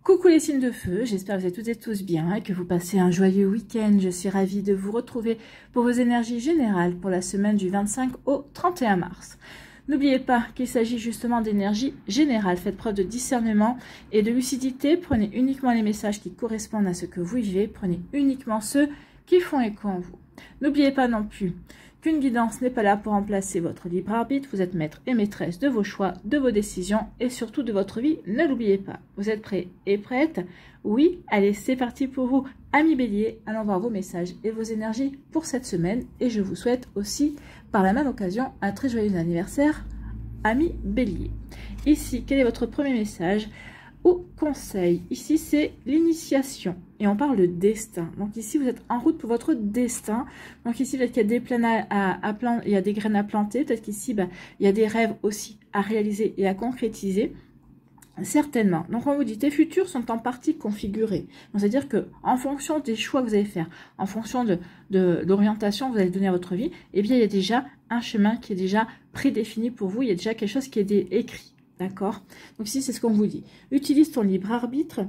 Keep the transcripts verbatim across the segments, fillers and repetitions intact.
Coucou les signes de feu, j'espère que vous êtes toutes et tous bien et que vous passez un joyeux week-end. Je suis ravie de vous retrouver pour vos énergies générales pour la semaine du vingt-cinq au trente et un mars. N'oubliez pas qu'il s'agit justement d'énergie générale. Faites preuve de discernement et de lucidité. Prenez uniquement les messages qui correspondent à ce que vous vivez. Prenez uniquement ceux qui font écho en vous. N'oubliez pas non plus qu'une guidance n'est pas là pour remplacer votre libre arbitre. Vous êtes maître et maîtresse de vos choix, de vos décisions et surtout de votre vie. Ne l'oubliez pas. Vous êtes prêts et prêtes? Oui, allez, c'est parti pour vous. Amis Bélier, allons voir vos messages et vos énergies pour cette semaine. Et je vous souhaite aussi, par la même occasion, un très joyeux anniversaire, amis Bélier. Ici, quel est votre premier message ou conseil? Ici, c'est l'initiation. Et on parle de destin. Donc ici, vous êtes en route pour votre destin. Donc ici, peut-être qu'il y a des plaines à, à, à planter, il y a des graines à planter. Peut-être qu'ici, bah, il y a des rêves aussi à réaliser et à concrétiser. Certainement. Donc on vous dit, tes futurs sont en partie configurés. C'est-à-dire que en fonction des choix que vous allez faire, en fonction de, de l'orientation que vous allez donner à votre vie, eh bien, il y a déjà un chemin qui est déjà prédéfini pour vous. Il y a déjà quelque chose qui est écrit. D'accord? Donc ici, c'est ce qu'on vous dit. Utilise ton libre arbitre.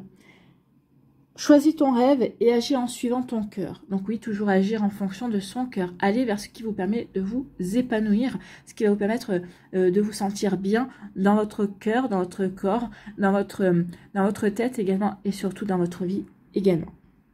Choisis ton rêve et agis en suivant ton cœur. Donc oui, toujours agir en fonction de son cœur. Allez vers ce qui vous permet de vous épanouir, ce qui va vous permettre euh, de vous sentir bien dans votre cœur, dans votre corps, dans votre, euh, dans votre tête également et surtout dans votre vie également.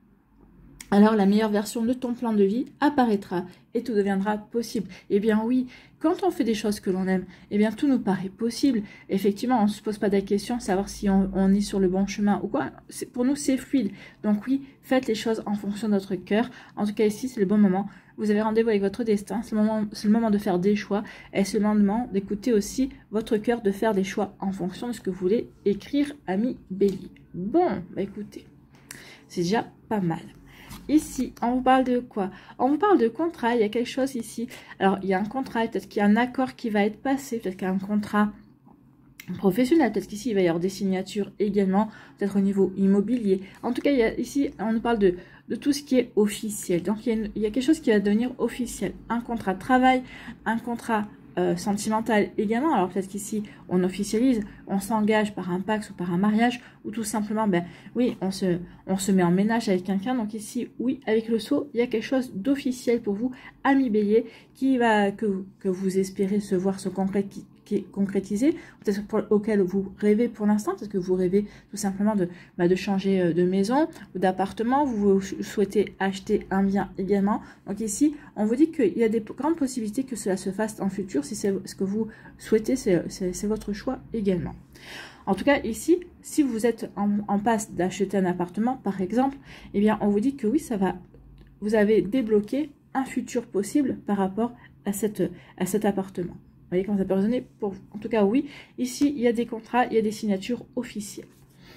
Alors la meilleure version de ton plan de vie apparaîtra et tout deviendra possible. Eh bien oui, quand on fait des choses que l'on aime, eh bien tout nous paraît possible. Effectivement, on ne se pose pas de la question, savoir si on, on est sur le bon chemin ou quoi. Pour nous, c'est fluide. Donc oui, faites les choses en fonction de notre cœur. En tout cas ici, c'est le bon moment. Vous avez rendez-vous avec votre destin. C'est le moment, c'est le moment de faire des choix. Et c'est le moment d'écouter aussi votre cœur, de faire des choix en fonction de ce que vous voulez écrire, ami Bélier. Bon, bah écoutez, c'est déjà pas mal. Ici, on vous parle de quoi? On vous parle de contrat, il y a quelque chose ici. Alors, il y a un contrat, peut-être qu'il y a un accord qui va être passé, peut-être qu'il y a un contrat professionnel, peut-être qu'ici, il va y avoir des signatures également, peut-être au niveau immobilier. En tout cas, il y a, ici, on nous parle de, de tout ce qui est officiel. Donc, il y, a une, il y a quelque chose qui va devenir officiel. Un contrat de travail, un contrat Euh, sentimental également. Alors peut-être qu'ici on officialise, on s'engage par un pacte ou par un mariage, ou tout simplement, ben oui, on se, on se met en ménage avec quelqu'un. Donc ici, oui, avec le sceau, il y a quelque chose d'officiel pour vous, ami Bélier, qui va que, que vous espérez se voir se concrétiser. Qui est concrétisé, peut-être auquel vous rêvez pour l'instant, peut-être que vous rêvez tout simplement de, bah, de changer de maison ou d'appartement, vous souhaitez acheter un bien également. Donc ici, on vous dit qu'il y a des grandes possibilités que cela se fasse en futur, si c'est ce que vous souhaitez, c'est votre choix également. En tout cas, ici, si vous êtes en, en passe d'acheter un appartement, par exemple, eh bien, on vous dit que oui, ça va, vous avez débloqué un futur possible par rapport à, cette, à cet appartement. Vous voyez comment ça peut résonner pour vous. En tout cas, oui, ici, il y a des contrats, il y a des signatures officielles.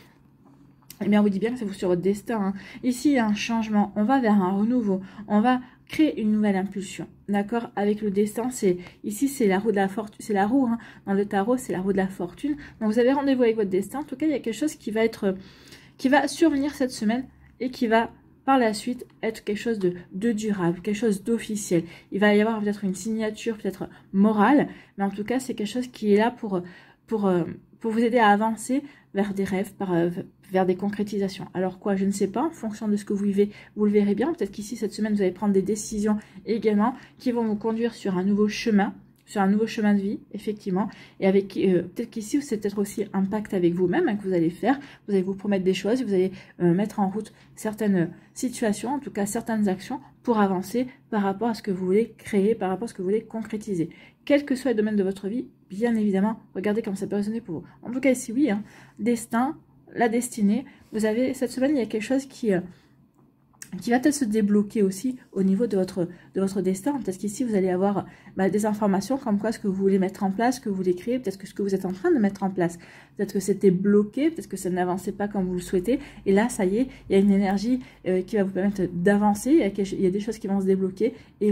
Eh bien, on vous dit bien que c'est vous sur votre destin. Hein. Ici, il y a un changement. On va vers un renouveau. On va créer une nouvelle impulsion. D'accord? Avec le destin, c'est ici, c'est la roue de la fortune. C'est la roue. Hein. Dans le tarot, c'est la roue de la fortune. Donc, vous avez rendez-vous avec votre destin. En tout cas, il y a quelque chose qui va être, qui va survenir cette semaine et qui va par la suite être quelque chose de, de durable, quelque chose d'officiel. Il va y avoir peut-être une signature, peut-être morale, mais en tout cas, c'est quelque chose qui est là pour, pour, pour vous aider à avancer vers des rêves, par, vers des concrétisations. Alors quoi, je ne sais pas, en fonction de ce que vous vivez, vous le verrez bien. Peut-être qu'ici, cette semaine, vous allez prendre des décisions également qui vont vous conduire sur un nouveau chemin, sur un nouveau chemin de vie, effectivement, et avec euh, peut-être qu'ici, c'est peut-être aussi un pacte avec vous-même hein, que vous allez faire, vous allez vous promettre des choses, vous allez euh, mettre en route certaines situations, en tout cas certaines actions, pour avancer par rapport à ce que vous voulez créer, par rapport à ce que vous voulez concrétiser. Quel que soit le domaine de votre vie, bien évidemment, regardez comment ça peut résonner pour vous. En tout cas, ici, oui, hein, destin, la destinée, vous avez, cette semaine, il y a quelque chose qui... Euh, qui va peut-être se débloquer aussi au niveau de votre, de votre destin. Peut-être qu'ici, vous allez avoir bah, des informations comme quoi ce que vous voulez mettre en place, ce que vous voulez créer, peut-être que ce que vous êtes en train de mettre en place. Peut-être que c'était bloqué, peut-être que ça n'avançait pas comme vous le souhaitez. Et là, ça y est, il y a une énergie euh, qui va vous permettre d'avancer. Il, il y a des choses qui vont se débloquer. Et oui,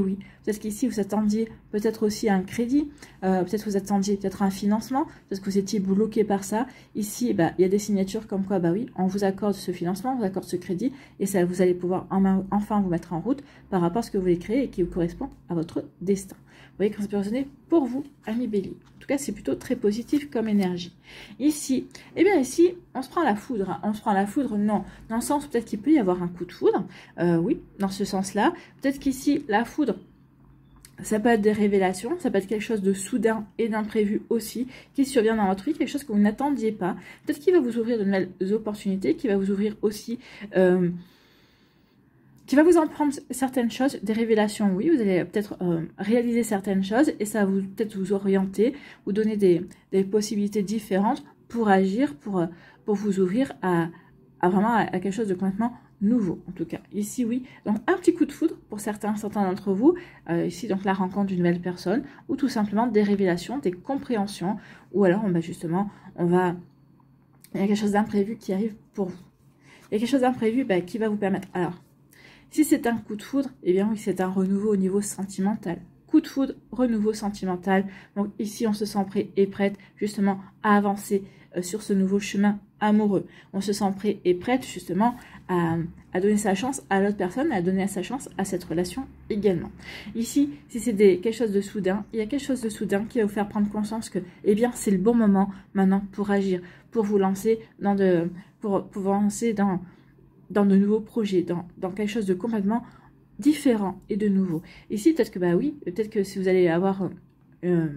Peut-être qu'ici, vous attendiez peut-être aussi un crédit, euh, peut-être vous attendiez peut-être un financement, peut-être que vous étiez bloqué par ça. Ici, bah, il y a des signatures comme quoi, bah oui, on vous accorde ce financement, on vous accorde ce crédit, et ça, vous allez pouvoir en, enfin vous mettre en route par rapport à ce que vous voulez créer et qui correspond à votre destin. Vous voyez comment ça peut résonner pour vous, amis Bélier. En tout cas, c'est plutôt très positif comme énergie. Ici, eh bien ici, on se prend la foudre. Hein. On se prend la foudre, non. Dans le sens, peut-être qu'il peut y avoir un coup de foudre. Euh, oui, dans ce sens-là. Peut-être qu'ici, la foudre, ça peut être des révélations. Ça peut être quelque chose de soudain et d'imprévu aussi, qui survient dans votre vie. Quelque chose que vous n'attendiez pas. Peut-être qu'il va vous ouvrir de nouvelles opportunités, qui va vous ouvrir aussi... Euh, qui va vous en prendre certaines choses, des révélations, oui, vous allez peut-être euh, réaliser certaines choses et ça va vous peut-être vous orienter, vous donner des, des possibilités différentes pour agir, pour, euh, pour vous ouvrir à, à vraiment à, à quelque chose de complètement nouveau, en tout cas. Ici, oui, donc un petit coup de foudre pour certains, certains d'entre vous, euh, ici, donc la rencontre d'une nouvelle personne, ou tout simplement des révélations, des compréhensions, ou alors, on va justement, on va, il y a quelque chose d'imprévu qui arrive pour vous. Il y a quelque chose d'imprévu bah, qui va vous permettre, alors, si c'est un coup de foudre, eh bien oui, c'est un renouveau au niveau sentimental. Coup de foudre, renouveau sentimental. Donc ici, on se sent prêt et prête justement à avancer euh, sur ce nouveau chemin amoureux. On se sent prêt et prête justement à, à donner sa chance à l'autre personne, à donner sa chance à cette relation également. Ici, si c'est quelque chose de soudain, il y a quelque chose de soudain qui va vous faire prendre conscience que, eh bien, c'est le bon moment maintenant pour agir, pour vous lancer dans de, pour, pour vous lancer dans dans de nouveaux projets, dans, dans quelque chose de complètement différent et de nouveau. Ici, peut-être que, bah oui, peut-être que si vous allez avoir euh,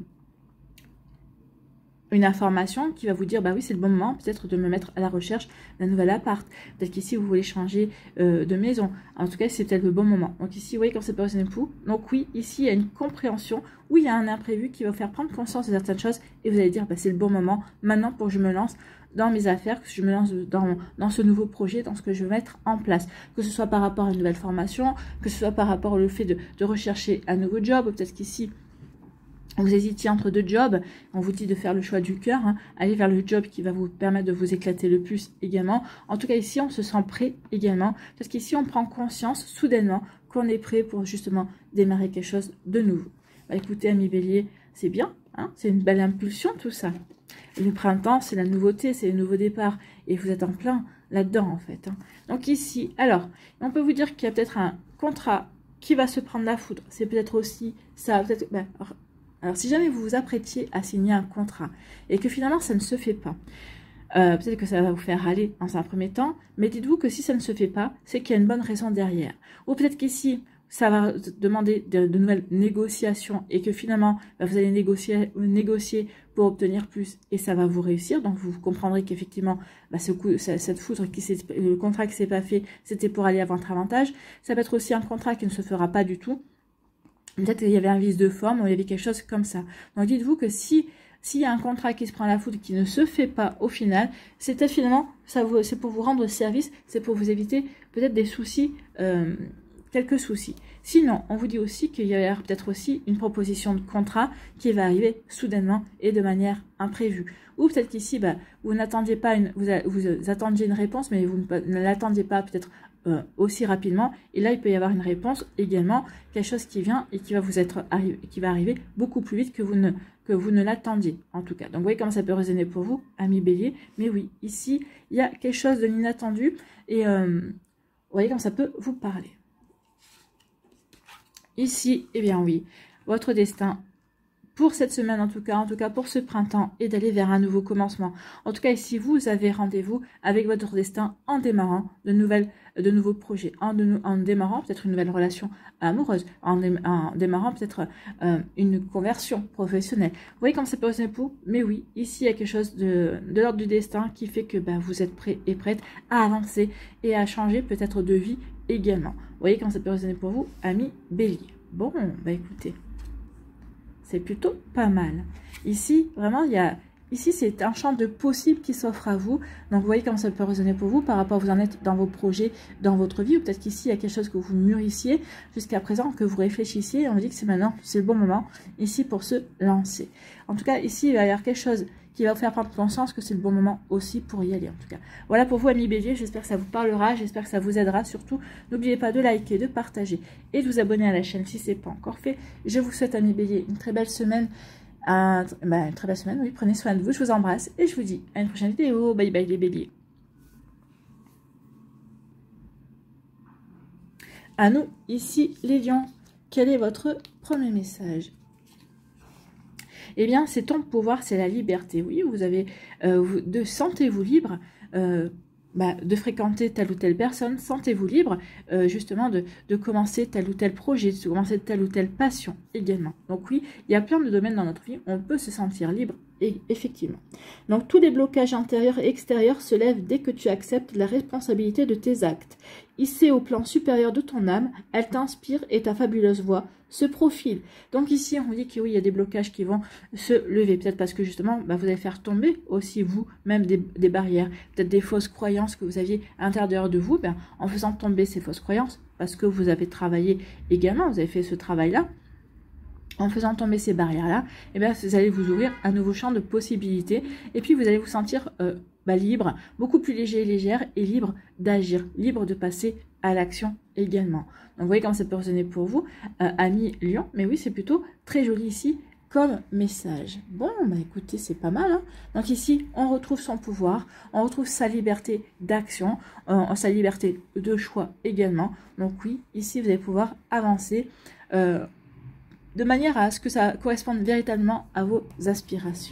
une information qui va vous dire, bah oui, c'est le bon moment, peut-être de me mettre à la recherche d'un nouvel appart. Peut-être qu'ici, vous voulez changer euh, de maison. En tout cas, c'est peut-être le bon moment. Donc ici, vous voyez, quand c'est pas un époux. Donc oui, ici, il y a une compréhension. Oui, il y a un imprévu qui va vous faire prendre conscience de certaines choses et vous allez dire, bah, c'est le bon moment maintenant pour que je me lance dans mes affaires, que je me lance dans, dans ce nouveau projet, dans ce que je veux mettre en place. Que ce soit par rapport à une nouvelle formation, que ce soit par rapport au fait de, de rechercher un nouveau job, peut-être qu'ici, vous hésitiez entre deux jobs, on vous dit de faire le choix du cœur, hein. Allez vers le job qui va vous permettre de vous éclater le plus également. En tout cas, ici, on se sent prêt également, parce qu'ici, on prend conscience soudainement qu'on est prêt pour justement démarrer quelque chose de nouveau. Bah, écoutez, amis Bélier, c'est bien, hein, c'est une belle impulsion tout ça. Le printemps, c'est la nouveauté, c'est le nouveau départ. Et vous êtes en plein là-dedans, en fait. Hein. Donc ici, alors, on peut vous dire qu'il y a peut-être un contrat qui va se prendre la foudre. C'est peut-être aussi ça. Peut-être. Ben, alors, alors, si jamais vous vous apprêtiez à signer un contrat et que finalement, ça ne se fait pas, euh, peut-être que ça va vous faire râler dans un premier temps, mais dites-vous que si ça ne se fait pas, c'est qu'il y a une bonne raison derrière. Ou peut-être qu'ici, ça va demander de, de nouvelles négociations et que finalement, bah, vous allez négocier, négocier pour obtenir plus et ça va vous réussir. Donc, vous comprendrez qu'effectivement, bah, ce coup, cette foudre, qui le contrat qui ne s'est pas fait, c'était pour aller à votre avantage. Ça peut être aussi un contrat qui ne se fera pas du tout. Peut-être qu'il y avait un vice de forme ou il y avait quelque chose comme ça. Donc, dites-vous que si... S'il y a un contrat qui se prend la foudre qui ne se fait pas au final, c'est peut-être finalement, c'est pour vous rendre service, c'est pour vous éviter peut-être des soucis, euh, quelques soucis. Sinon, on vous dit aussi qu'il y a peut-être aussi une proposition de contrat qui va arriver soudainement et de manière imprévue. Ou peut-être qu'ici, bah, vous n'attendiez pas une, vous, vous attendiez une réponse, mais vous ne, ne l'attendiez pas peut-être euh, aussi rapidement. Et là, il peut y avoir une réponse également, quelque chose qui vient et qui va vous être arrivé, qui va arriver beaucoup plus vite que vous ne que vous ne l'attendiez, en tout cas. Donc, vous voyez comment ça peut résonner pour vous, amis Bélier. Mais oui, ici, il y a quelque chose de l'inattendu. Et euh, vous voyez comment ça peut vous parler. Ici, eh bien oui, votre destin, pour cette semaine en tout cas, en tout cas pour ce printemps, est d'aller vers un nouveau commencement. En tout cas, ici, vous avez rendez-vous avec votre destin en démarrant de, nouvelles, de nouveaux projets, en, de, en démarrant peut-être une nouvelle relation amoureuse, en, dé, en démarrant peut-être euh, une conversion professionnelle. Vous voyez comme ça peut résonner pour vous? Mais oui, ici, il y a quelque chose de, de l'ordre du destin qui fait que ben, vous êtes prêt et prête à avancer et à changer peut-être de vie également. Vous voyez comment ça peut résonner pour vous, amis Bélier? Bon, bah écoutez, c'est plutôt pas mal. Ici, vraiment, il y a... Ici, c'est un champ de possibles qui s'offre à vous. Donc, vous voyez comment ça peut résonner pour vous par rapport à vous en êtes dans vos projets, dans votre vie. Ou peut-être qu'ici, il y a quelque chose que vous mûrissiez jusqu'à présent, que vous réfléchissiez. Et on vous dit que c'est maintenant, c'est le bon moment, ici, pour se lancer. En tout cas, ici, il va y avoir quelque chose qui va vous faire prendre conscience que c'est le bon moment aussi pour y aller en tout cas. Voilà pour vous amis Bélier, j'espère que ça vous parlera, j'espère que ça vous aidera. Surtout, n'oubliez pas de liker, de partager et de vous abonner à la chaîne si ce n'est pas encore fait. Je vous souhaite amis Bélier une très belle semaine, un, bah, une très belle semaine, oui, prenez soin de vous, je vous embrasse et je vous dis à une prochaine vidéo. Bye bye les Béliers. À nous, ici les lions, quel est votre premier message? Eh bien, c'est ton pouvoir, c'est la liberté. Oui, vous avez, euh, vous, de sentez-vous libre euh, bah, de fréquenter telle ou telle personne, sentez-vous libre euh, justement de, de commencer tel ou tel projet, de commencer telle ou telle passion également. Donc oui, il y a plein de domaines dans notre vie, on peut se sentir libre. Et effectivement. Donc tous les blocages intérieurs et extérieurs se lèvent dès que tu acceptes la responsabilité de tes actes. Hissée au plan supérieur de ton âme, elle t'inspire et ta fabuleuse voix se profile. Donc ici, on vous dit que oui, il y a des blocages qui vont se lever. Peut-être parce que justement, bah, vous allez faire tomber aussi vous-même des, des barrières, peut-être des fausses croyances que vous aviez à l'intérieur de vous. Ben, en faisant tomber ces fausses croyances, parce que vous avez travaillé également, vous avez fait ce travail-là, en faisant tomber ces barrières-là, eh bien, vous allez vous ouvrir un nouveau champ de possibilités. Et puis, vous allez vous sentir euh, bah, libre, beaucoup plus léger et légère, et libre d'agir, libre de passer à l'action également. Donc, vous voyez comment ça peut résonner pour vous, euh, amis Lion. Mais oui, c'est plutôt très joli ici comme message. Bon, bah écoutez, c'est pas mal. Hein. Donc ici, on retrouve son pouvoir, on retrouve sa liberté d'action, euh, sa liberté de choix également. Donc oui, ici, vous allez pouvoir avancer euh, de manière à ce que ça corresponde véritablement à vos aspirations.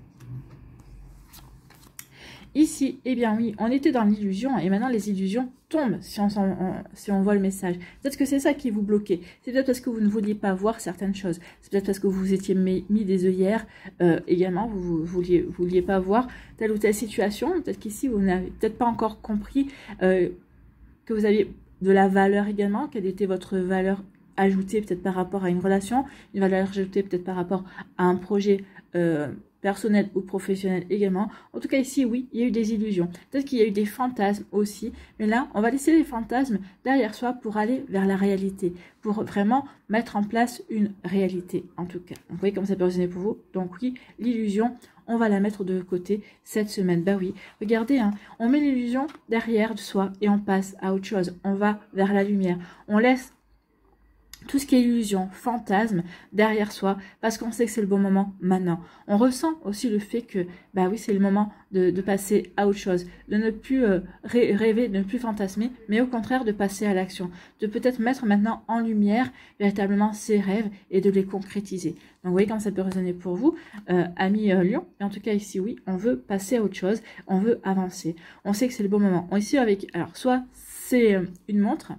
Ici, eh bien oui, on était dans l'illusion et maintenant les illusions tombent si on, on, si on voit le message. Peut-être que c'est ça qui vous bloquait. C'est peut-être parce que vous ne vouliez pas voir certaines choses. C'est peut-être parce que vous vous étiez mis, mis des œillères euh, également. Vous ne vouliez, vouliez pas voir telle ou telle situation. Peut-être qu'ici, vous n'avez peut-être pas encore compris euh, que vous aviez de la valeur également. Quelle était votre valeur ajoutée peut-être par rapport à une relation, une valeur ajoutée peut-être par rapport à un projet euh, personnel ou professionnel également. En tout cas ici, oui, il y a eu des illusions. Peut-être qu'il y a eu des fantasmes aussi, mais là, on va laisser les fantasmes derrière soi pour aller vers la réalité, pour vraiment mettre en place une réalité, en tout cas. Donc, vous voyez comme ça peut résonner pour vous. Donc oui, l'illusion, on va la mettre de côté cette semaine. Bah oui, regardez, hein, on met l'illusion derrière de soi et on passe à autre chose. On va vers la lumière. On laisse tout ce qui est illusion, fantasme derrière soi, parce qu'on sait que c'est le bon moment maintenant. On ressent aussi le fait que, bah oui, c'est le moment de, de passer à autre chose, de ne plus euh, rêver, de ne plus fantasmer, mais au contraire de passer à l'action, de peut-être mettre maintenant en lumière véritablement ses rêves et de les concrétiser. Donc vous voyez comment ça peut résonner pour vous, euh, amis euh, Lion. Et en tout cas ici, oui, on veut passer à autre chose, on veut avancer. On sait que c'est le bon moment. On ici avec, alors soit c'est euh, une montre,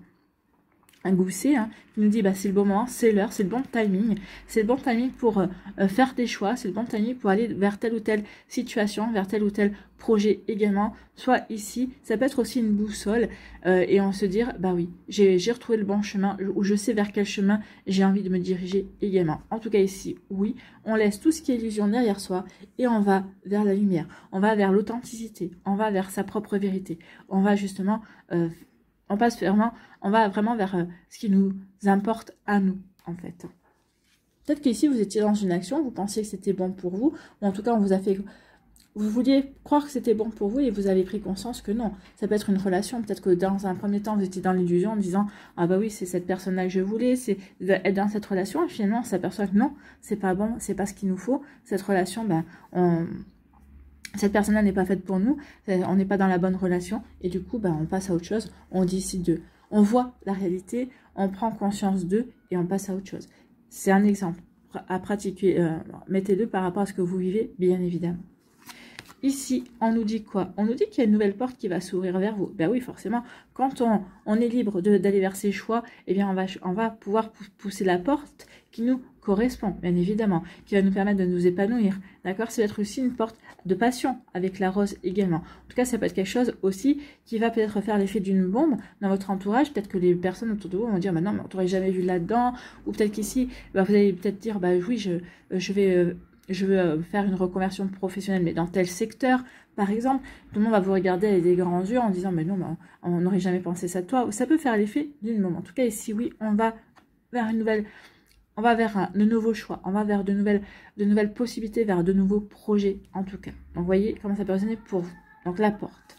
un gousset hein, qui nous dit bah, c'est le bon moment, c'est l'heure, c'est le bon timing, c'est le bon timing pour euh, faire des choix, c'est le bon timing pour aller vers telle ou telle situation, vers tel ou tel projet également. Soit ici, ça peut être aussi une boussole euh, et on se dire bah oui, j'ai retrouvé le bon chemin ou je sais vers quel chemin j'ai envie de me diriger également. En tout cas ici, oui, on laisse tout ce qui est illusion derrière soi et on va vers la lumière, on va vers l'authenticité, on va vers sa propre vérité, on va justement euh, On passe vraiment, on va vraiment vers euh, ce qui nous importe à nous, en fait. Peut-être qu'ici, vous étiez dans une action, vous pensiez que c'était bon pour vous, ou en tout cas, on vous a fait... Vous vouliez croire que c'était bon pour vous et vous avez pris conscience que non. Ça peut être une relation, peut-être que dans un premier temps, vous étiez dans l'illusion en disant « Ah bah oui, c'est cette personne-là que je voulais, c'est être dans cette relation. » Et finalement, on s'aperçoit que non, c'est pas bon, c'est pas ce qu'il nous faut. Cette relation, ben, on... Cette personne-là n'est pas faite pour nous, on n'est pas dans la bonne relation, et du coup, bah, on passe à autre chose, on décide d'eux. On voit la réalité, on prend conscience d'eux, et on passe à autre chose. C'est un exemple à pratiquer, euh, mettez-le par rapport à ce que vous vivez, bien évidemment. Ici, on nous dit quoi? On nous dit qu'il y a une nouvelle porte qui va s'ouvrir vers vous. Ben oui, forcément, quand on, on est libre d'aller vers ses choix, eh bien, on va, on va pouvoir pousser la porte qui nous correspond, bien évidemment, qui va nous permettre de nous épanouir. D'accord? Ça va être aussi une porte de passion avec la rose également. En tout cas, ça peut être quelque chose aussi qui va peut-être faire l'effet d'une bombe dans votre entourage. Peut-être que les personnes autour de vous vont dire, bah non, mais on t'aurait jamais vu là-dedans. Ou peut-être qu'ici, bah, vous allez peut-être dire, bah oui, je, je vais... Euh, je veux faire une reconversion professionnelle, mais dans tel secteur, par exemple, tout le monde va vous regarder avec des grands yeux en disant, mais non, bah, on n'aurait jamais pensé ça de toi. Ça peut faire l'effet d'une bombe. En tout cas, ici, oui, on va vers une nouvelle on va vers un, de nouveaux choix, on va vers de nouvelles, de nouvelles possibilités, vers de nouveaux projets en tout cas. Donc, vous voyez comment ça peut résonner pour vous. Donc, la porte.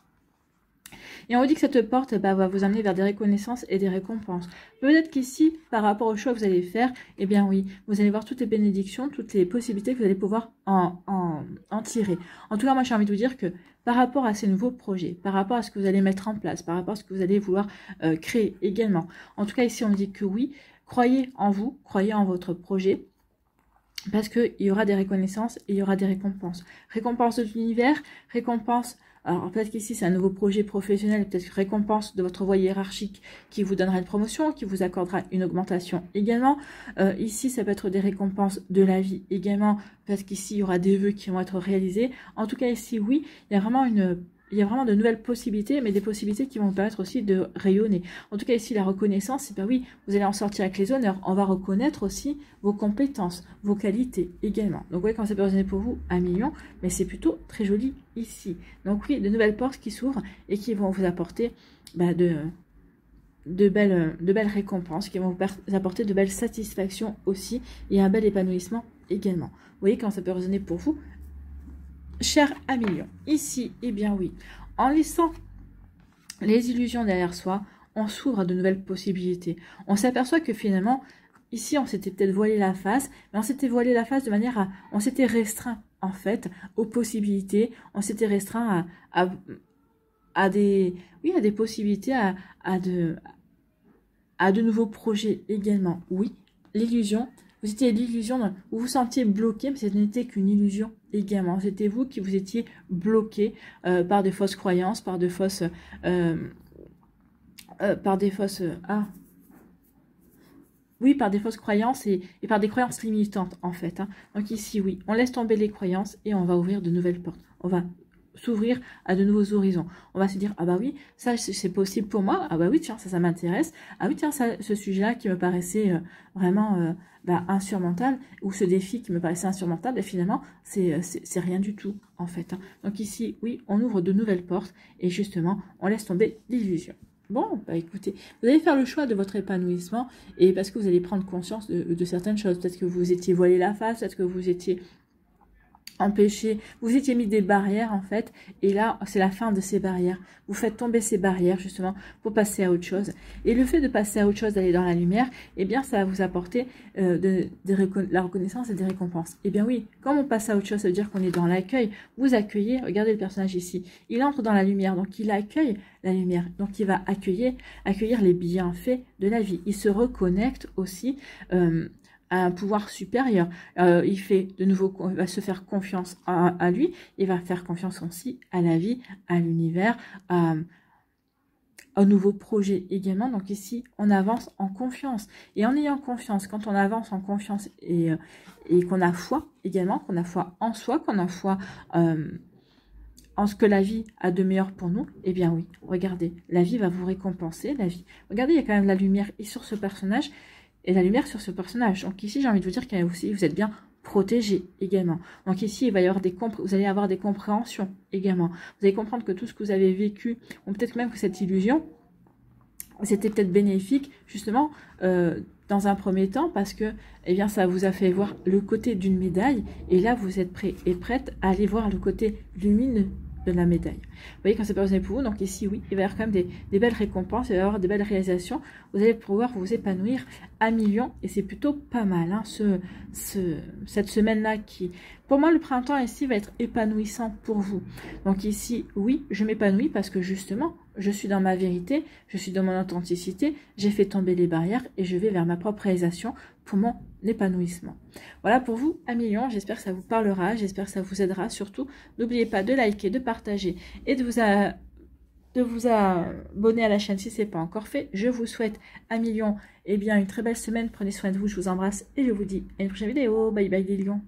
Et on vous dit que cette porte bah, va vous amener vers des reconnaissances et des récompenses. Peut-être qu'ici, par rapport au choix que vous allez faire, eh bien oui, vous allez voir toutes les bénédictions, toutes les possibilités que vous allez pouvoir en, en, en tirer. En tout cas, moi j'ai envie de vous dire que par rapport à ces nouveaux projets, par rapport à ce que vous allez mettre en place, par rapport à ce que vous allez vouloir euh, créer également. En tout cas, ici, on me dit que oui, croyez en vous, croyez en votre projet. Parce qu'il y aura des reconnaissances et il y aura des récompenses. Récompenses de l'univers, récompenses... Alors peut-être qu'ici c'est un nouveau projet professionnel, peut-être récompense de votre voie hiérarchique qui vous donnera une promotion, qui vous accordera une augmentation également. Euh, ici ça peut être des récompenses de la vie également, peut-être qu'ici il y aura des vœux qui vont être réalisés. En tout cas ici oui, il y a vraiment une... Il y a vraiment de nouvelles possibilités, mais des possibilités qui vont vous permettre aussi de rayonner. En tout cas, ici, la reconnaissance, c'est pas oui, vous allez en sortir avec les honneurs. On va reconnaître aussi vos compétences, vos qualités également. Donc, vous voyez comment ça peut résonner pour vous, un million, mais c'est plutôt très joli ici. Donc, oui, de nouvelles portes qui s'ouvrent et qui vont vous apporter bah, de, de, belles, de belles récompenses, qui vont vous apporter de belles satisfactions aussi et un bel épanouissement également. Vous voyez comment ça peut résonner pour vous, cher à million. Ici, eh bien oui, en laissant les illusions derrière soi, on s'ouvre à de nouvelles possibilités. On s'aperçoit que finalement, ici, on s'était peut-être voilé la face, mais on s'était voilé la face de manière à... On s'était restreint, en fait, aux possibilités. On s'était restreint à, à, à des... Oui, à des possibilités, à, à, de, à de nouveaux projets également. Oui, l'illusion... Vous étiez l'illusion, vous vous sentiez bloqué, mais ce n'était qu'une illusion également. C'était vous qui vous étiez bloqué euh, par de fausses croyances, par de fausses... Euh, euh, par des fausses... Euh, ah Oui, par des fausses croyances et, et par des croyances limitantes, en fait. Hein. Donc ici, oui, on laisse tomber les croyances et on va ouvrir de nouvelles portes. On va s'ouvrir à de nouveaux horizons. On va se dire, ah bah oui, ça c'est possible pour moi. Ah bah oui, tiens, ça, ça m'intéresse. Ah oui, tiens, ça, ce sujet-là qui me paraissait euh, vraiment euh, bah, insurmontable, ou ce défi qui me paraissait insurmontable, et finalement, c'est rien du tout, en fait. Hein. Donc ici, oui, on ouvre de nouvelles portes, et justement, on laisse tomber l'illusion. Bon, bah écoutez, vous allez faire le choix de votre épanouissement, et parce que vous allez prendre conscience de, de certaines choses. Peut-être que vous étiez voilé la face, peut-être que vous étiez... empêcher, vous étiez mis des barrières en fait, et là c'est la fin de ces barrières, vous faites tomber ces barrières justement pour passer à autre chose, et le fait de passer à autre chose, d'aller dans la lumière, eh bien ça va vous apporter euh, de, de la reconnaissance et des récompenses. Eh bien oui, quand on passe à autre chose, ça veut dire qu'on est dans l'accueil, vous accueillez, regardez le personnage ici, il entre dans la lumière, donc il accueille la lumière, donc il va accueillir, accueillir les bienfaits de la vie, il se reconnecte aussi euh, à un pouvoir supérieur. Euh, il fait de nouveau, il va se faire confiance à, à lui, il va faire confiance aussi à la vie, à l'univers, à, à un nouveau projet également. Donc ici, on avance en confiance. Et en ayant confiance, quand on avance en confiance et, et qu'on a foi également, qu'on a foi en soi, qu'on a foi euh, en ce que la vie a de meilleur pour nous, eh bien oui, regardez, la vie va vous récompenser, la vie. Regardez, il y a quand même la lumière et sur ce personnage, et la lumière sur ce personnage. Donc ici, j'ai envie de vous dire que aussi, vous êtes bien protégé également. Donc ici, il va y avoir des vous allez avoir des compréhensions également. Vous allez comprendre que tout ce que vous avez vécu, ou peut-être même que cette illusion, c'était peut-être bénéfique, justement, euh, dans un premier temps, parce que eh bien, ça vous a fait voir le côté d'une médaille, et là, vous êtes prêt et prête à aller voir le côté lumineux de la médaille. Vous voyez quand c'est pas résonné pour vous, donc ici oui, il va y avoir quand même des, des belles récompenses, il va y avoir des belles réalisations, vous allez pouvoir vous épanouir à millions, et c'est plutôt pas mal, hein, ce, ce, cette semaine-là qui, pour moi le printemps ici va être épanouissant pour vous. Donc ici oui, je m'épanouis parce que justement, je suis dans ma vérité, je suis dans mon authenticité, j'ai fait tomber les barrières et je vais vers ma propre réalisation pour mon épanouissement. Voilà pour vous, un million. J'espère que ça vous parlera, j'espère que ça vous aidera. Surtout, n'oubliez pas de liker, de partager et de vous, a... de vous abonner à la chaîne si ce n'est pas encore fait. Je vous souhaite un million et bien une très belle semaine. Prenez soin de vous, je vous embrasse et je vous dis à une prochaine vidéo. Bye bye les lions.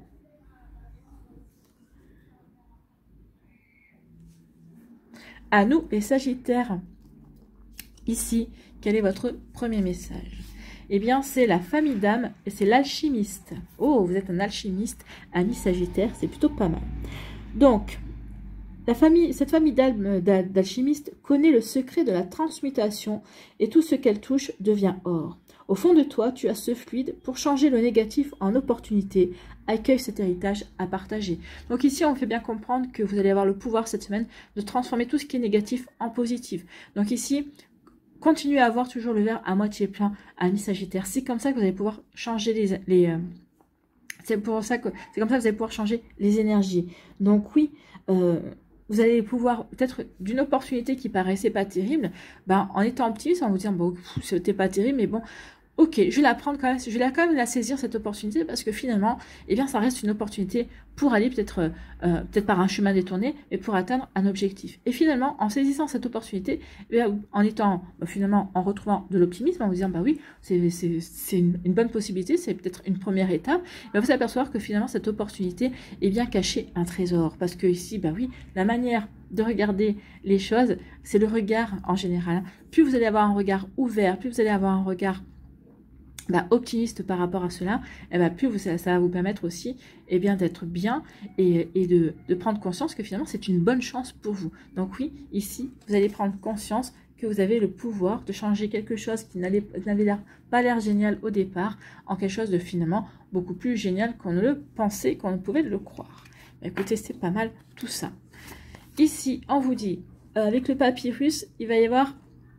À nous les Sagittaires, ici, quel est votre premier message? Eh bien, c'est la famille d'âme et c'est l'alchimiste. Oh, vous êtes un alchimiste, ami Sagittaire, c'est plutôt pas mal. Donc, la famille, cette famille d'alchimistes connaît le secret de la transmutation et tout ce qu'elle touche devient or. Au fond de toi, tu as ce fluide pour changer le négatif en opportunité. Accueille cet héritage à partager. Donc ici, on fait bien comprendre que vous allez avoir le pouvoir cette semaine de transformer tout ce qui est négatif en positif. Donc ici, continuez à avoir toujours le verre à moitié plein, ami Sagittaire. C'est comme ça que vous allez pouvoir changer les... les euh, c'est pour ça que c'est comme ça que vous allez pouvoir changer les énergies. Donc oui, euh, vous allez pouvoir, peut-être d'une opportunité qui paraissait pas terrible, ben, en étant optimiste, en vous disant, bon, c'était pas terrible, mais bon, ok, je vais la prendre quand même, je vais la, quand même la saisir, cette opportunité, parce que finalement, eh bien, ça reste une opportunité pour aller peut-être euh, peut-être par un chemin détourné, mais pour atteindre un objectif. Et finalement, en saisissant cette opportunité, eh bien, en étant, bah, finalement, en retrouvant de l'optimisme, en vous disant, bah oui, c'est une, une bonne possibilité, c'est peut-être une première étape, et vous allez apercevoir que finalement, cette opportunité est bien cachée un trésor. Parce que ici, bah oui, la manière de regarder les choses, c'est le regard en général. Plus vous allez avoir un regard ouvert, plus vous allez avoir un regard Bah, optimiste par rapport à cela, eh ben, plus vous, ça, ça va vous permettre aussi eh bien d'être bien et, et de, de prendre conscience que finalement c'est une bonne chance pour vous. Donc oui, ici, vous allez prendre conscience que vous avez le pouvoir de changer quelque chose qui n'avait pas l'air génial au départ en quelque chose de finalement beaucoup plus génial qu'on ne le pensait, qu'on ne pouvait le croire. Bah, écoutez, c'est pas mal tout ça. Ici, on vous dit, euh, avec le papyrus, il va y avoir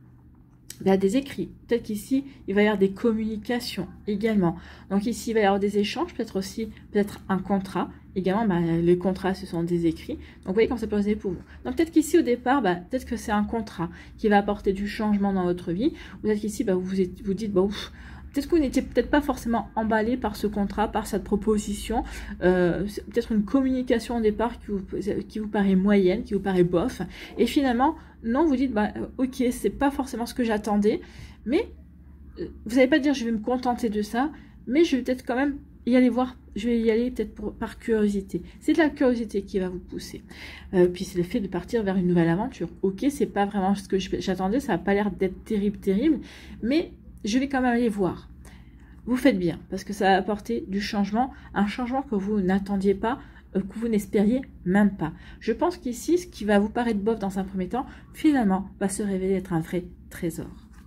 il y a des écrits, peut-être qu'ici, il va y avoir des communications également. Donc ici, il va y avoir des échanges, peut-être aussi, peut-être un contrat. Également, bah, les contrats, ce sont des écrits. Donc vous voyez comment ça peut résonner pour vous. Donc peut-être qu'ici, au départ, bah, peut-être que c'est un contrat qui va apporter du changement dans votre vie. Peut-être qu'ici, bah, vous vous, êtes, vous dites, bah, ouf, peut-être que vous n'étiez peut-être pas forcément emballé par ce contrat, par cette proposition. Euh, peut-être une communication au départ qui vous, qui vous paraît moyenne, qui vous paraît bof. Et finalement, non, vous dites, bah, ok, c'est pas forcément ce que j'attendais. Mais vous n'allez pas dire, je vais me contenter de ça. Mais je vais peut-être quand même y aller voir. Je vais y aller peut-être par curiosité. C'est de la curiosité qui va vous pousser. Euh, puis c'est le fait de partir vers une nouvelle aventure. Ok, c'est pas vraiment ce que j'attendais. Ça n'a pas l'air d'être terrible, terrible. Mais je vais quand même aller voir. Vous faites bien, parce que ça va apporter du changement, un changement que vous n'attendiez pas, euh, que vous n'espériez même pas. Je pense qu'ici, ce qui va vous paraître bof dans un premier temps, finalement, va se révéler être un vrai trésor.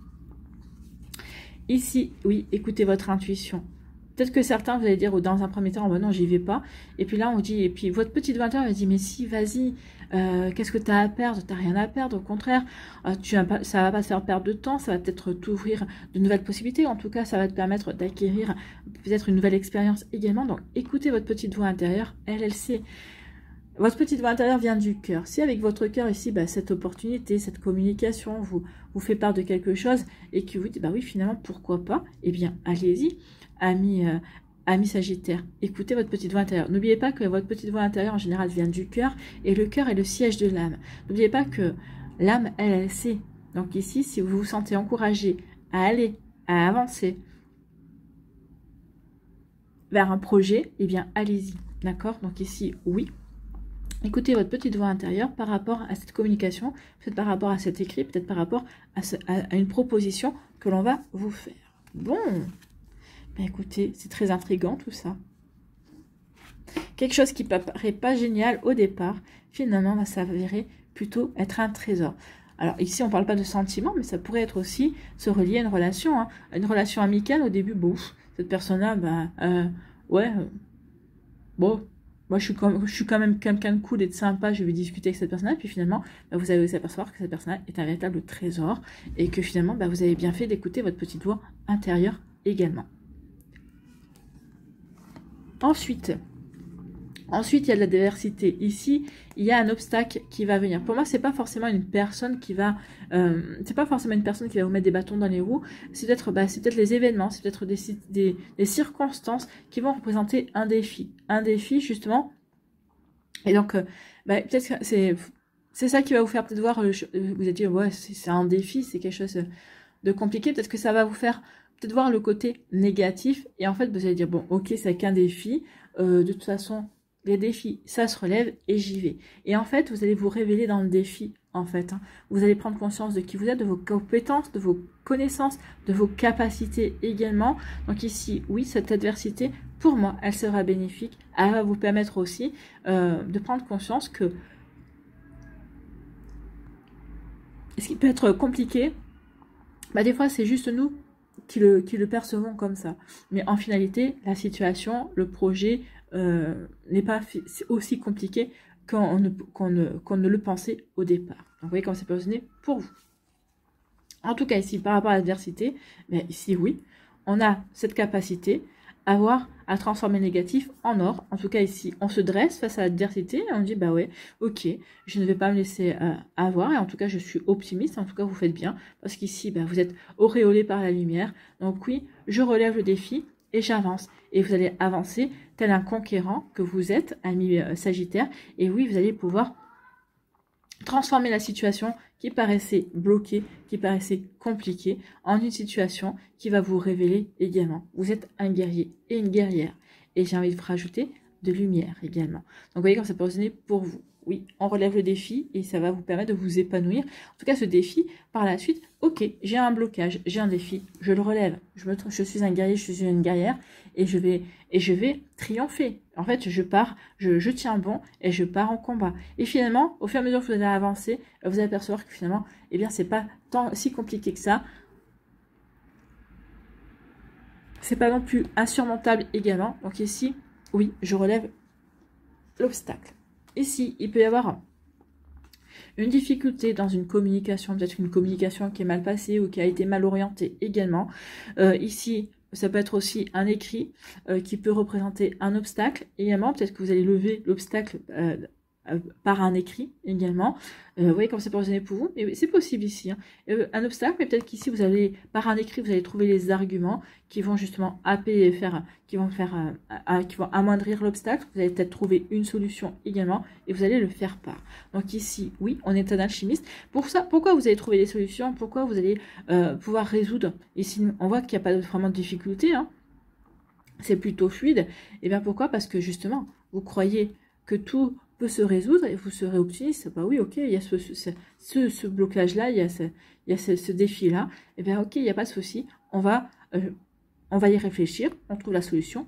Ici, oui, écoutez votre intuition. Peut-être que certains, vous allez dire, oh, dans un premier temps, oh, bah non, j'y vais pas. Et puis là, on dit, et puis votre petite voix intérieure va dire, mais si, vas-y, euh, qu'est-ce que tu as à perdre? Tu n'as rien à perdre, au contraire, euh, tu as pas, ça va pas te faire perdre de temps, ça va peut-être t'ouvrir de nouvelles possibilités. En tout cas, ça va te permettre d'acquérir peut-être une nouvelle expérience également. Donc, écoutez votre petite voix intérieure, elle, elle sait. Votre petite voix intérieure vient du cœur. Si avec votre cœur ici, bah, cette opportunité, cette communication vous, vous fait part de quelque chose et que vous dites, bah oui, finalement, pourquoi pas? Eh bien, allez-y. Amis, euh, amis Sagittaire, écoutez votre petite voix intérieure. N'oubliez pas que votre petite voix intérieure, en général, vient du cœur, et le cœur est le siège de l'âme. N'oubliez pas que l'âme, elle, elle sait. Donc ici, si vous vous sentez encouragé à aller, à avancer vers un projet, eh bien, allez-y. D'accord? Donc ici, oui. Écoutez votre petite voix intérieure par rapport à cette communication, peut-être par rapport à cet écrit, peut-être par rapport à, ce, à, à une proposition que l'on va vous faire. Bon. Ben écoutez, c'est très intriguant tout ça. Quelque chose qui ne paraît pas génial au départ, finalement va s'avérer plutôt être un trésor. Alors ici, on ne parle pas de sentiments, mais ça pourrait être aussi se relier à une relation. Hein. Une relation amicale, au début, bon, cette personne-là, ben, euh, ouais, euh, bon, moi je suis quand, je suis quand même quelqu'un de cool et de sympa, je vais discuter avec cette personne-là, puis finalement, ben, vous allez vous apercevoir que cette personne-là est un véritable trésor, et que finalement, ben, vous avez bien fait d'écouter votre petite voix intérieure également. Ensuite, ensuite, il y a de la diversité. Ici, il y a un obstacle qui va venir. Pour moi, c'est pas forcément une personne qui va, euh, c'est pas forcément une personne qui va vous mettre des bâtons dans les roues. C'est peut-être, bah, c'est peut-être les événements, c'est peut-être des, des, des circonstances qui vont représenter un défi, un défi justement. Et donc, euh, bah, peut-être que c'est, c'est ça qui va vous faire peut-être voir. Vous allez dire, ouais, c'est un défi, c'est quelque chose de compliqué. Peut-être que ça va vous faire peut-être voir le côté négatif, et en fait vous allez dire, bon ok, c'est qu'un défi, euh, de toute façon les défis ça se relève et j'y vais. Et en fait vous allez vous révéler dans le défi, en fait hein. Vous allez prendre conscience de qui vous êtes, de vos compétences, de vos connaissances, de vos capacités également. Donc ici, oui, cette adversité, pour moi, elle sera bénéfique. Elle va vous permettre aussi euh, de prendre conscience que ce qui peut être compliqué, bah des fois c'est juste nous qui le, qui le percevons comme ça. Mais en finalité, la situation, le projet euh, n'est pas aussi compliqué qu'on ne, qu'on ne, qu'on ne le pensait au départ. Donc vous voyez comment c'est positionné pour vous. En tout cas ici, par rapport à l'adversité, ben ici oui, on a cette capacité à voir, à transformer le négatif en or. En tout cas ici, on se dresse face à l'adversité et on dit bah ouais, ok, je ne vais pas me laisser euh, avoir, et en tout cas je suis optimiste, en tout cas vous faites bien, parce qu'ici bah, vous êtes auréolé par la lumière. Donc oui, je relève le défi et j'avance. Et vous allez avancer tel un conquérant que vous êtes, ami euh, Sagittaire, et oui, vous allez pouvoir transformer la situation qui paraissait bloquée, qui paraissait compliquée, en une situation qui va vous révéler également. Vous êtes un guerrier et une guerrière. Et j'ai envie de vous rajouter de lumière également. Donc vous voyez comme ça peut résonner pour vous. Oui, on relève le défi et ça va vous permettre de vous épanouir. En tout cas, ce défi, par la suite, ok, j'ai un blocage, j'ai un défi, je le relève. Je, me, je suis un guerrier, je suis une guerrière et je vais, et je vais triompher. En fait, je pars, je, je tiens bon et je pars en combat. Et finalement, au fur et à mesure que vous allez avancer, vous allez apercevoir que finalement, eh bien, c'est pas tant si compliqué que ça. C'est pas non plus insurmontable également. Donc ici, oui, je relève l'obstacle. Ici, il peut y avoir une difficulté dans une communication, peut-être une communication qui est mal passée ou qui a été mal orientée également. Euh, ici, ça peut être aussi un écrit euh, qui peut représenter un obstacle. Également, peut-être que vous allez lever l'obstacle euh, euh, par un écrit également. Euh, vous voyez comme c'est positionné pour vous. Et c'est possible ici. Hein. Euh, un obstacle, mais peut-être qu'ici, vous allez, par un écrit, vous allez trouver les arguments qui vont justement happer et faire, qui vont faire, euh, à, qui vont amoindrir l'obstacle. Vous allez peut-être trouver une solution également et vous allez le faire part. Donc ici, oui, on est un alchimiste. Pour ça, pourquoi vous allez trouver des solutions? Pourquoi vous allez euh, pouvoir résoudre? Ici, on voit qu'il n'y a pas vraiment de difficulté. Hein. C'est plutôt fluide. Et bien pourquoi? Parce que justement, vous croyez que tout peut se résoudre et vous serez optimiste. Bah oui, ok, il y a ce, ce, ce, ce blocage-là, il y a ce, il y a ce, ce défi-là. Et bien ok, il n'y a pas de souci. On va, euh, on va y réfléchir, on trouve la solution.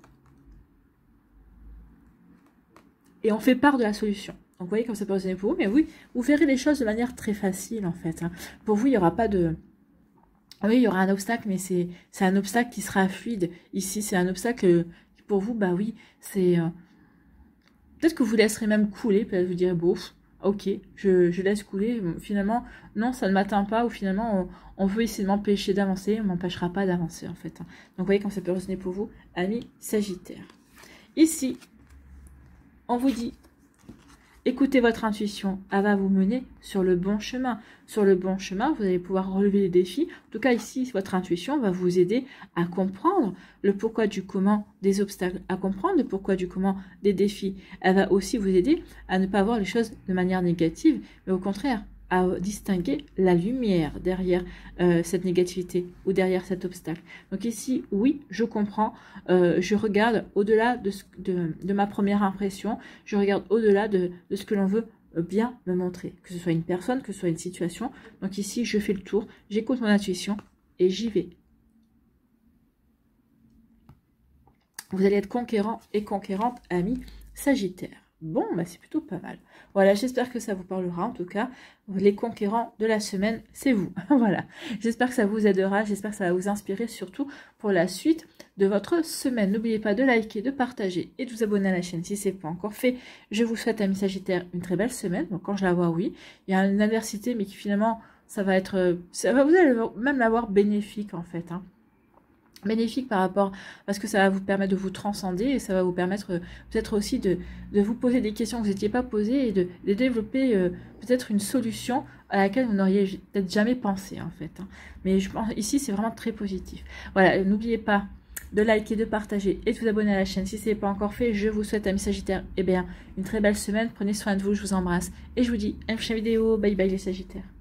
Et on fait part de la solution. Donc vous voyez comme ça peut résonner pour vous. Mais oui, vous verrez les choses de manière très facile en fait. Hein. Pour vous, il n'y aura pas de... Oui, il y aura un obstacle, mais c'est un obstacle qui sera fluide. Ici, c'est un obstacle qui pour vous, bah oui, c'est... Euh, peut-être que vous laisserez même couler, peut-être vous direz, bon, ok, je, je laisse couler. Finalement, non, ça ne m'atteint pas, ou finalement, on, on veut essayer de m'empêcher d'avancer, on ne m'empêchera pas d'avancer, en fait. Donc, vous voyez quand ça peut résonner pour vous, amis Sagittaire. Ici, on vous dit, écoutez votre intuition, elle va vous mener sur le bon chemin. Sur le bon chemin, vous allez pouvoir relever les défis. En tout cas, ici, votre intuition va vous aider à comprendre le pourquoi du comment des obstacles, à comprendre le pourquoi du comment des défis. Elle va aussi vous aider à ne pas voir les choses de manière négative, mais au contraire, à distinguer la lumière derrière euh, cette négativité ou derrière cet obstacle. Donc ici, oui, je comprends, euh, je regarde au-delà de, de, de ma première impression, je regarde au-delà de, de ce que l'on veut bien me montrer, que ce soit une personne, que ce soit une situation. Donc ici, je fais le tour, j'écoute mon intuition et j'y vais. Vous allez être conquérant et conquérante, amis Sagittaire. Bon, bah c'est plutôt pas mal. Voilà, j'espère que ça vous parlera. En tout cas, les conquérants de la semaine, c'est vous. Voilà, j'espère que ça vous aidera. J'espère que ça va vous inspirer, surtout pour la suite de votre semaine. N'oubliez pas de liker, de partager et de vous abonner à la chaîne si ce n'est pas encore fait. Je vous souhaite, amis Sagittaire, une très belle semaine. Donc, quand je la vois, oui, il y a une adversité, mais qui finalement, ça va être... Ça va, vous allez même l'avoir bénéfique, en fait, hein. Bénéfique par rapport, parce que ça va vous permettre de vous transcender et ça va vous permettre peut-être aussi de, de vous poser des questions que vous n'étiez pas posées et de, de développer euh, peut-être une solution à laquelle vous n'auriez peut-être jamais pensé en fait. Hein. Mais je pense ici c'est vraiment très positif. Voilà, n'oubliez pas de liker, de partager et de vous abonner à la chaîne si ce n'est pas encore fait. Je vous souhaite, amis Sagittaires, eh bien, une très belle semaine. Prenez soin de vous, je vous embrasse et je vous dis à une prochaine vidéo. Bye bye les Sagittaires.